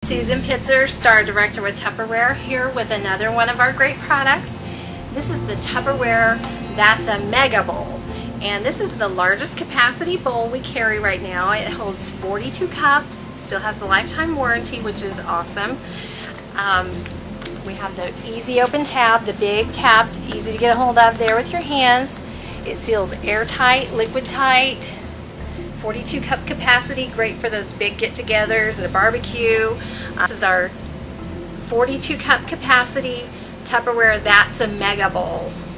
Susan Pittser, Star Director with Tupperware, here with another one of our great products. This is the Tupperware Thatsa Mega Bowl. And this is the largest capacity bowl we carry right now. It holds 42 cups, still has the lifetime warranty, which is awesome. We have the easy open tab, the big tab, easy to get a hold of there with your hands. It seals airtight, liquid tight, 42 cup capacity, great for those big get-togethers at a barbecue. This is our 42 cup capacity Tupperware Thatsa Mega Bowl.